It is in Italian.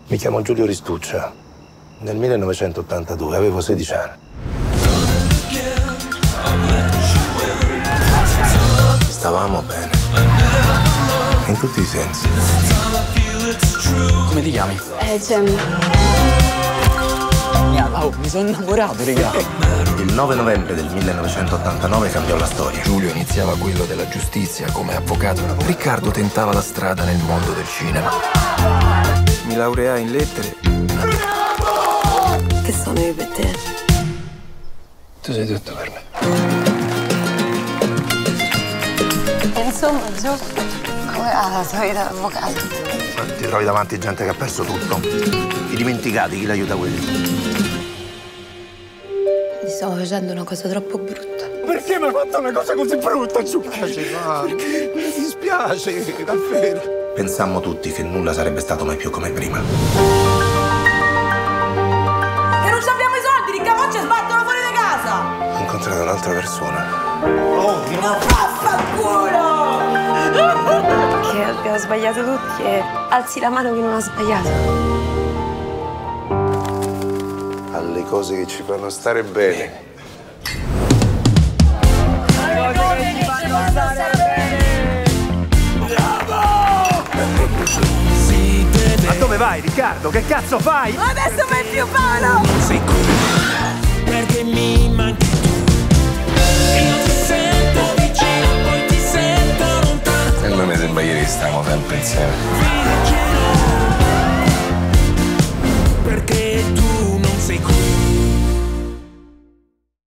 Mi chiamo Giulio Ristuccia. Nel 1982 avevo 16 anni. Stavamo bene. In tutti i sensi. Come ti chiami? Gemma. Oh, mi sono innamorato, raga. Il 9 novembre del 1989 cambiò la storia. Giulio iniziava quello della giustizia come avvocato. Riccardo tentava la strada nel mondo del cinema. Mi laureai in lettere. Che sono io per te? Tu sei tutto per me. Insomma, Gio, come va la tua vita d'avvocato? Ti trovi davanti gente che ha perso tutto. I dimenticati, chi l'aiuta quelli? Mi stavo facendo una cosa troppo brutta. Perché mi hai fatto una cosa così brutta, Giulia? Perché? Mi dispiace, davvero. Pensammo tutti che nulla sarebbe stato mai più come prima. Che non abbiamo i soldi, ricca, mo ci sbattono fuori di casa! Ho incontrato un'altra persona. Ma vaffanculo! Che abbiamo sbagliato tutti e alzi la mano chi non ha sbagliato. Alle cose che ci fanno stare bene. Ma dove vai, Riccardo? Che cazzo fai? Adesso vai più Paolo! Sei qui. Perché mi manchi tu. E non ti sento vicino, poi ti sento lontano. E noi mi sembra ieri stavamo sempre insieme. Fino a che